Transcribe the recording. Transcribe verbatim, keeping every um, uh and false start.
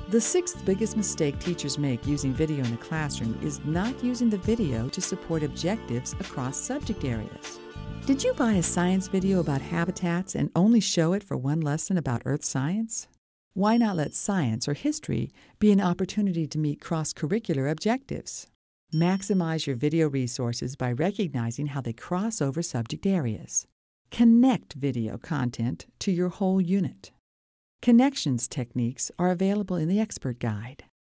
The sixth biggest mistake teachers make using video in the classroom is not using the video to support objectives across subject areas. Did you buy a science video about habitats and only show it for one lesson about earth science? Why not let science or history be an opportunity to meet cross-curricular objectives? Maximize your video resources by recognizing how they cross over subject areas. Connect video content to your whole unit. Connections techniques are available in the Expert Guide.